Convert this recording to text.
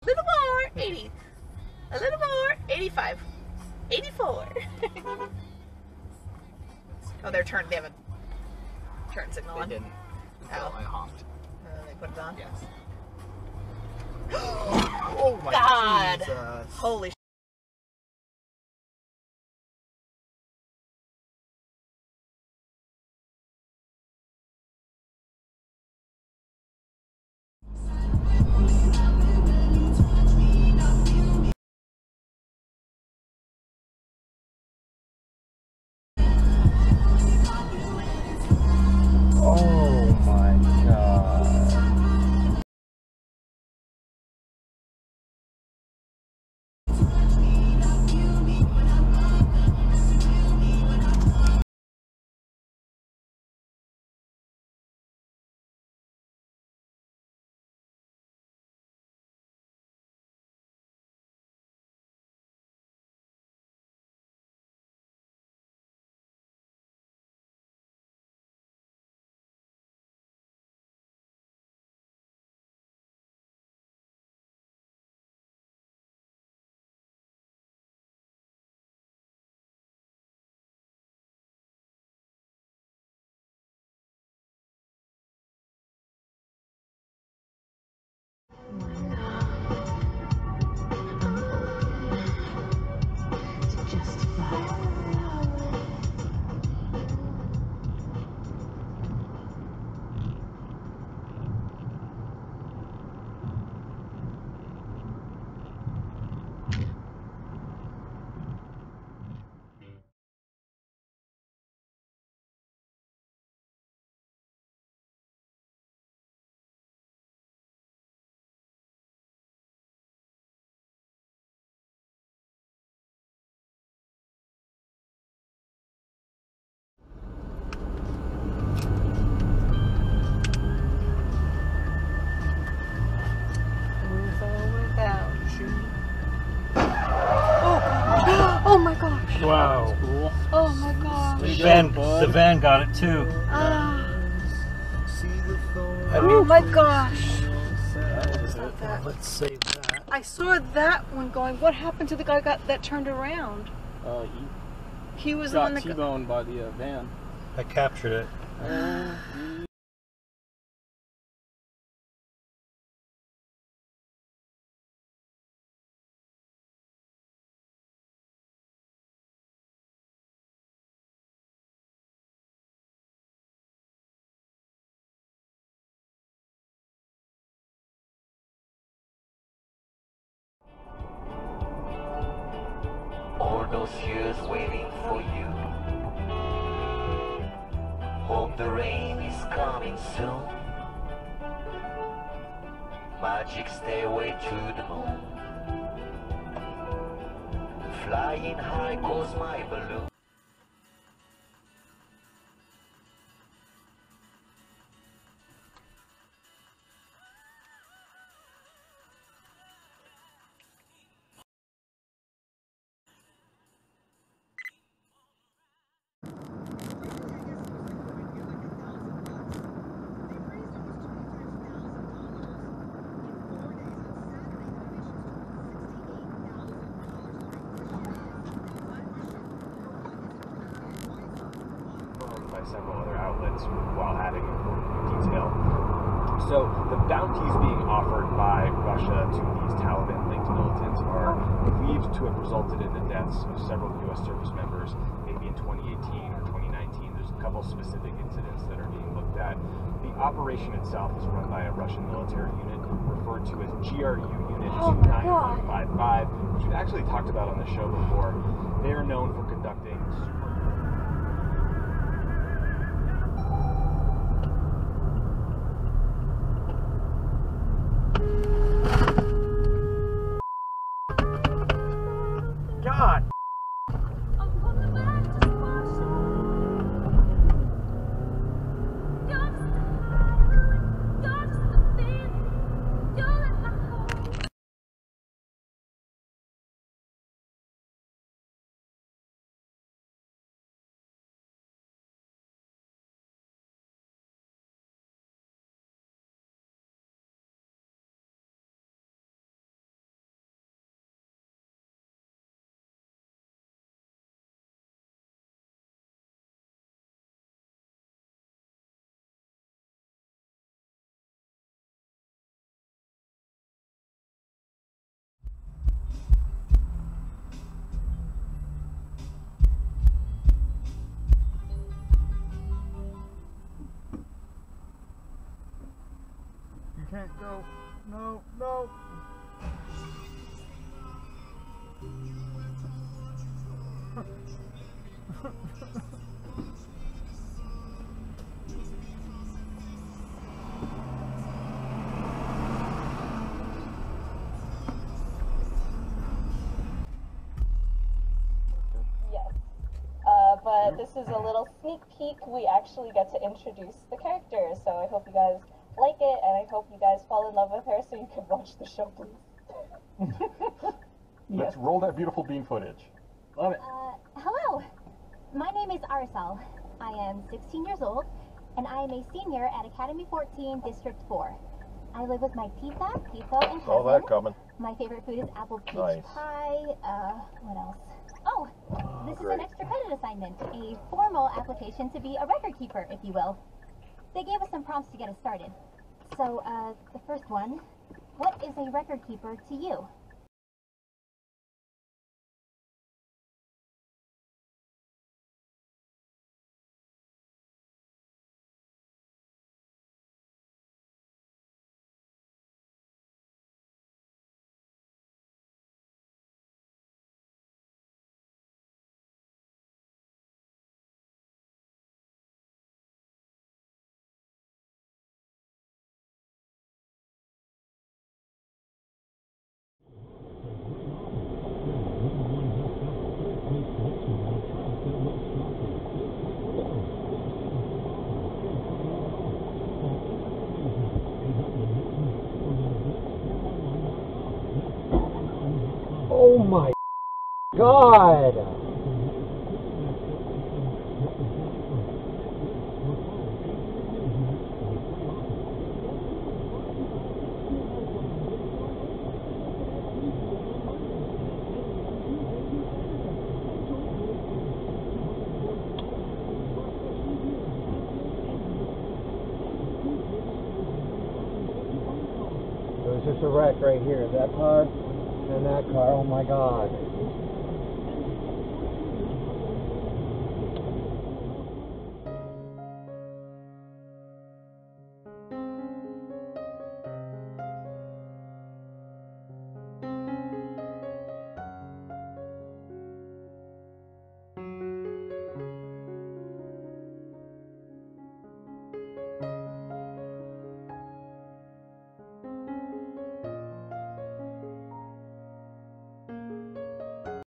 A little more, 80. A little more, 85. 84. Oh, they're turned. They have a turn signal on. They didn't. Until I honked. They put it on? Yes. Oh my God. Jesus. Holy shit. Oh my God. Oh my gosh. Wow. Cool. Oh my gosh. The van got it too. Oh my gosh. Let's save that. I saw that one going. What happened to the guy that turned around? He was the one that T-boned by the van. I captured it. All those years waiting for you. Hope the rain is coming soon. Magic stairway to the moon. Flying high goes my balloon. By several other outlets while adding important detail. So the bounties being offered by Russia to these Taliban-linked militants are believed to have resulted in the deaths of several U.S. service members, maybe in 2018 or 2019. There's a couple specific incidents that are being looked at. The operation itself is run by a Russian military unit referred to as GRU Unit 2955, which we've actually talked about on the show before. They are known for conducting God. can't go. No, no. Yes. But this is a little sneak peek. We actually get to introduce the characters, so I hope you guys like it, and I hope you guys fall in love with her so you can watch the show, please. Let's roll that beautiful bean footage. Love it. Hello. My name is Arsal. I am 16 years old, and I am a senior at Academy 14, District 4. I live with my tita, and Saw cousin. that coming. My favorite food is apple peach Nice. pie. What else? Oh, this is an extra credit assignment, a formal application to be a record keeper, if you will. They gave us some prompts to get us started. So, the first one, what is a record keeper to you? Oh my God! There's just a wreck right here. That car and that car. Oh my God.